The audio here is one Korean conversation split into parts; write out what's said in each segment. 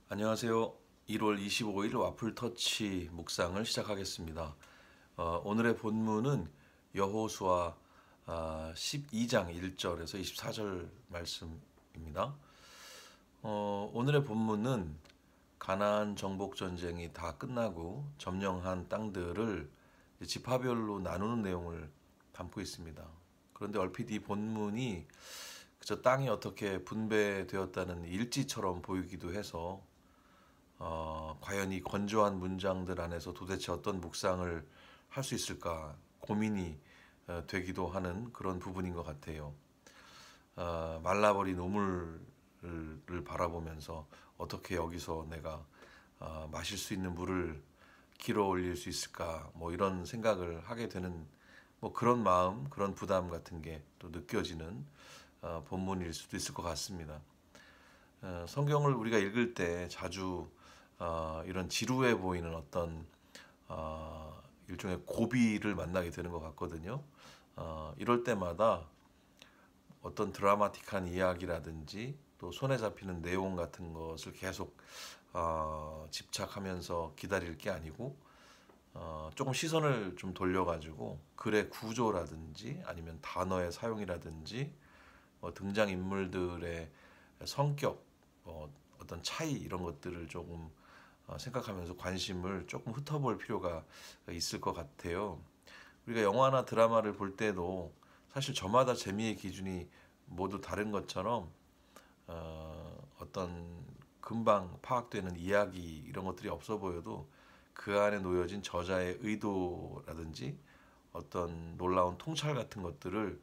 안녕하세요. 1월 25일 와플터치 묵상을 시작하겠습니다. 오늘의 본문은 여호수아 12장 1절에서 24절 말씀입니다. 오늘의 본문은 가나안 정복 전쟁이 다 끝나고 점령한 땅들을 지파별로 나누는 내용을 담고 있습니다. 그런데 얼핏 이 본문이 그저 땅이 어떻게 분배되었다는 일지처럼 보이기도 해서 과연 이 건조한 문장들 안에서 도대체 어떤 묵상을 할 수 있을까 고민이 되기도 하는 그런 부분인 것 같아요. 말라버린 우물을 바라보면서 어떻게 여기서 내가 마실 수 있는 물을 길어 올릴 수 있을까 뭐 이런 생각을 하게 되는 뭐 그런 마음, 그런 부담 같은 게 또 느껴지는 본문일 수도 있을 것 같습니다. 성경을 우리가 읽을 때 자주 이런 지루해 보이는 어떤 일종의 고비를 만나게 되는 것 같거든요. 이럴 때마다 어떤 드라마틱한 이야기라든지 또 손에 잡히는 내용 같은 것을 계속 집착하면서 기다릴 게 아니고 조금 시선을 좀 돌려가지고 글의 구조라든지 아니면 단어의 사용이라든지 등장 인물들의 성격, 어떤 차이 이런 것들을 조금 생각하면서 관심을 조금 흩어볼 필요가 있을 것 같아요. 우리가 영화나 드라마를 볼 때도 사실 저마다 재미의 기준이 모두 다른 것처럼 어떤 금방 파악되는 이야기 이런 것들이 없어 보여도 그 안에 놓여진 저자의 의도라든지 어떤 놀라운 통찰 같은 것들을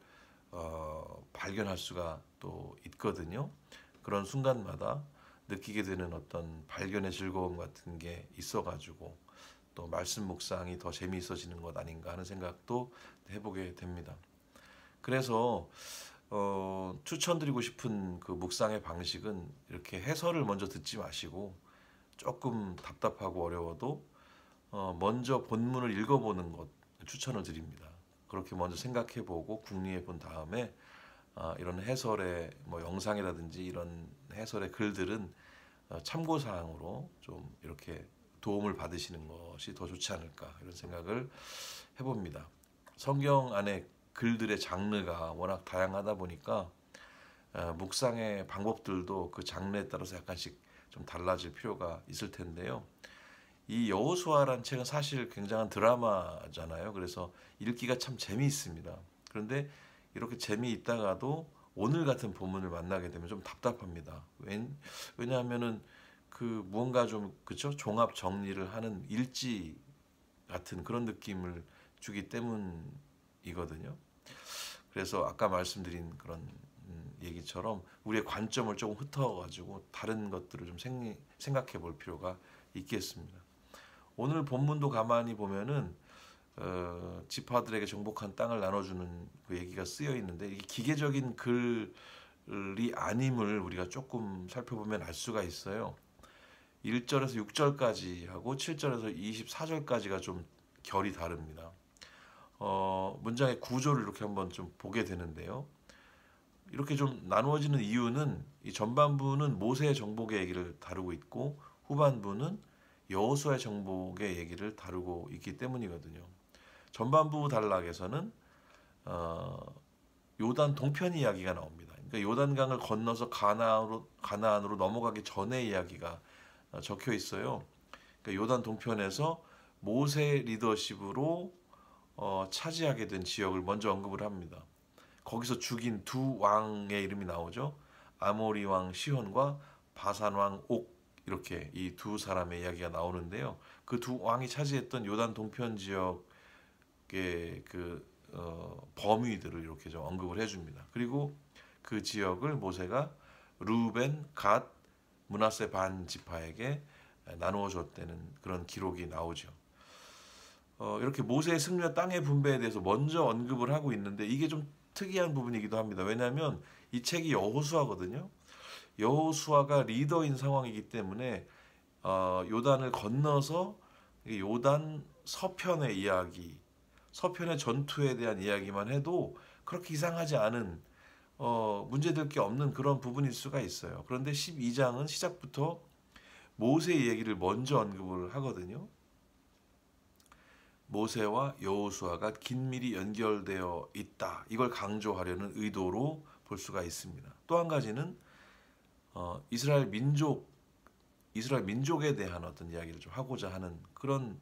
발견할 수가 또 있거든요. 그런 순간마다 느끼게 되는 어떤 발견의 즐거움 같은 게 있어가지고 또 말씀 묵상이 더 재미있어지는 것 아닌가 하는 생각도 해보게 됩니다. 그래서 추천드리고 싶은 그 묵상의 방식은 이렇게 해설을 먼저 듣지 마시고 조금 답답하고 어려워도 먼저 본문을 읽어보는 것 추천을 드립니다. 그렇게 먼저 생각해보고 궁리해 본 다음에 이런 해설의 뭐 영상이라든지 이런 해설의 글들은 참고 사항으로 좀 이렇게 도움을 받으시는 것이 더 좋지 않을까 이런 생각을 해봅니다. 성경 안에 글들의 장르가 워낙 다양하다 보니까 묵상의 방법들도 그 장르에 따라서 약간씩 좀 달라질 필요가 있을 텐데요. 이 여호수아라는 책은 사실 굉장한 드라마잖아요. 그래서 읽기가 참 재미있습니다. 그런데 이렇게 재미있다가도 오늘 같은 본문을 만나게 되면 좀 답답합니다. 왜냐하면은 그 무언가 좀 그쵸 종합 정리를 하는 일지 같은 그런 느낌을 주기 때문이거든요. 그래서 아까 말씀드린 그런 얘기처럼 우리의 관점을 조금 흩어가지고 다른 것들을 좀 생각해 볼 필요가 있겠습니다. 오늘 본문도 가만히 보면은 지파들에게 정복한 땅을 나눠주는 그 얘기가 쓰여 있는데 이게 기계적인 글이 아님을 우리가 조금 살펴보면 알 수가 있어요. 1절에서 6절까지 하고 7절에서 24절까지가 좀 결이 다릅니다. 문장의 구조를 이렇게 한번 좀 보게 되는데요. 이렇게 좀 나누어지는 이유는 이 전반부는 모세의 정복의 얘기를 다루고 있고 후반부는 여호수아의 정복의 얘기를 다루고 있기 때문이거든요. 전반부 단락에서는 요단 동편 이야기가 나옵니다. 그러니까 요단강을 건너서 가나안으로 넘어가기 전의 이야기가 적혀 있어요. 그러니까 요단 동편에서 모세 리더십으로 차지하게 된 지역을 먼저 언급을 합니다. 거기서 죽인 두 왕의 이름이 나오죠. 아모리 왕 시혼과 바산 왕 옥 이렇게 이 두 사람의 이야기가 나오는데요. 그 두 왕이 차지했던 요단 동편 지역의 그 범위들을 이렇게 좀 언급을 해줍니다. 그리고 그 지역을 모세가 루벤, 갓, 므낫세 반 지파에게 나누어 줬다는 그런 기록이 나오죠. 이렇게 모세의 승리와 땅의 분배에 대해서 먼저 언급을 하고 있는데 이게 좀 특이한 부분이기도 합니다. 왜냐하면 이 책이 여호수아거든요. 여호수아가 리더인 상황이기 때문에 요단을 건너서 요단 서편의 이야기, 서편의 전투에 대한 이야기만 해도 그렇게 이상하지 않은 문제될 게 없는 그런 부분일 수가 있어요. 그런데 12장은 시작부터 모세의 얘기를 먼저 언급을 하거든요. 모세와 여호수아가 긴밀히 연결되어 있다. 이걸 강조하려는 의도로 볼 수가 있습니다. 또 한 가지는 이스라엘 민족에 대한 어떤 이야기를 좀 하고자 하는 그런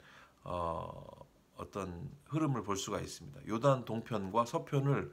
어떤 흐름을 볼 수가 있습니다. 요단 동편과 서편을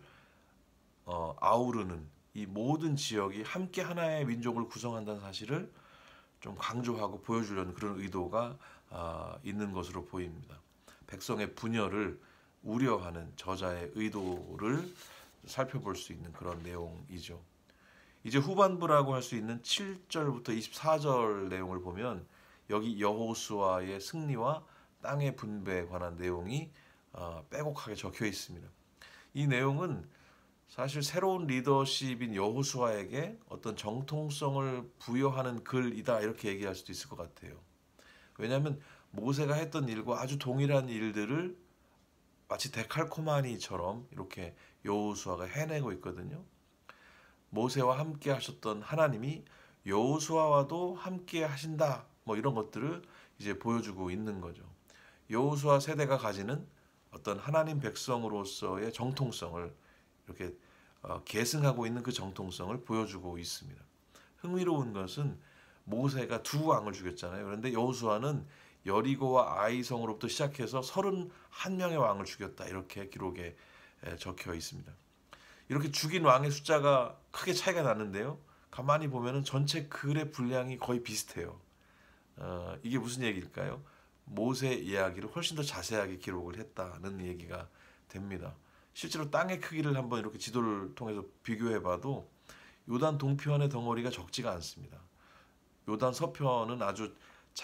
아우르는 이 모든 지역이 함께 하나의 민족을 구성한다는 사실을 좀 강조하고 보여주려는 그런 의도가 있는 것으로 보입니다. 백성의 분열을 우려하는 저자의 의도를 살펴볼 수 있는 그런 내용이죠. 이제 후반부라고 할 수 있는 7절부터 24절 내용을 보면 여기 여호수아의 승리와 땅의 분배에 관한 내용이 빼곡하게 적혀 있습니다. 이 내용은 사실 새로운 리더십인 여호수아에게 어떤 정통성을 부여하는 글이다 이렇게 얘기할 수도 있을 것 같아요. 왜냐하면 모세가 했던 일과 아주 동일한 일들을 마치 데칼코마니처럼 이렇게 여호수아가 해내고 있거든요. 모세와 함께 하셨던 하나님이 여호수아와도 함께 하신다. 뭐 이런 것들을 이제 보여주고 있는 거죠. 여호수아 세대가 가지는 어떤 하나님 백성으로서의 정통성을 이렇게 계승하고 있는 그 정통성을 보여주고 있습니다. 흥미로운 것은 모세가 두 왕을 죽였잖아요. 그런데 여호수아는 여리고와 아이성으로부터 시작해서 31명의 왕을 죽였다. 이렇게 기록에 적혀 있습니다. 이렇게 죽인 왕의 숫자가 크게 차이가 나는데요. 가만히 보면은 전체 글의 분량이 거의 비슷해요. 이게 무슨 얘기일까요? 모세 이야기를 훨씬 더 자세하게 기록을 했다는 얘기가 됩니다. 실제로 땅의 크기를 한번 이렇게 지도를 통해서 비교해봐도 요단 동편의 덩어리가 적지가 않습니다. 요단 서편은 아주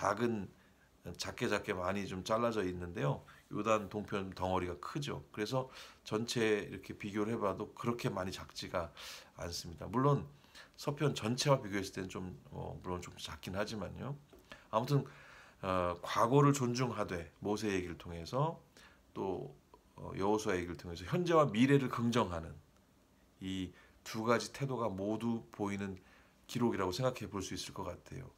작게 많이 좀 잘라져 있는데요. 요단 동편 덩어리가 크죠. 그래서 전체 이렇게 비교를 해봐도 그렇게 많이 작지가 않습니다. 물론 서편 전체와 비교했을 때는 좀 물론 좀 작긴 하지만요. 아무튼 과거를 존중하되 모세 얘기를 통해서 또 여호수아 얘기를 통해서 현재와 미래를 긍정하는 이 두 가지 태도가 모두 보이는 기록이라고 생각해 볼 수 있을 것 같아요.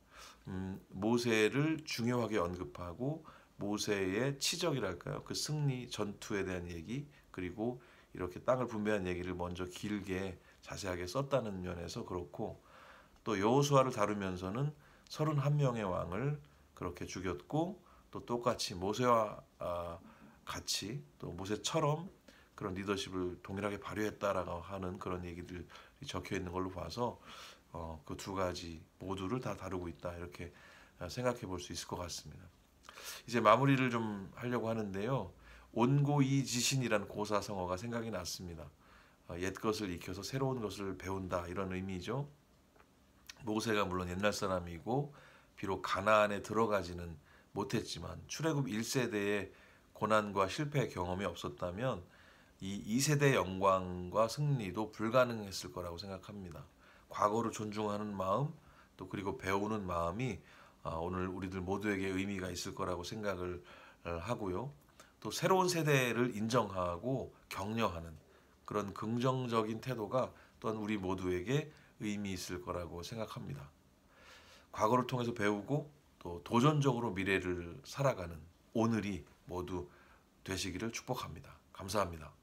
모세를 중요하게 언급하고 모세의 치적이랄까요? 그 승리 전투에 대한 얘기 그리고 이렇게 땅을 분배한 얘기를 먼저 길게 자세하게 썼다는 면에서 그렇고 또 여호수아를 다루면서는 31명의 왕을 그렇게 죽였고 또 똑같이 모세와 같이 또 모세처럼 그런 리더십을 동일하게 발휘했다라고 하는 그런 얘기들이 적혀 있는 걸로 봐서 그 두 가지 모두를 다 다루고 있다 이렇게 생각해 볼 수 있을 것 같습니다. 이제 마무리를 좀 하려고 하는데요. 온고이지신이라는 고사성어가 생각이 났습니다. 옛 것을 익혀서 새로운 것을 배운다 이런 의미죠. 모세가 물론 옛날 사람이고 비록 가나안에 들어가지는 못했지만 출애굽 1세대의 고난과 실패 경험이 없었다면 이 2세대의 영광과 승리도 불가능했을 거라고 생각합니다. 과거를 존중하는 마음 또 그리고 배우는 마음이 오늘 우리들 모두에게 의미가 있을 거라고 생각을 하고요. 또 새로운 세대를 인정하고 격려하는 그런 긍정적인 태도가 또한 우리 모두에게 의미 있을 거라고 생각합니다. 과거를 통해서 배우고 또 도전적으로 미래를 살아가는 오늘이 모두 되시기를 축복합니다. 감사합니다.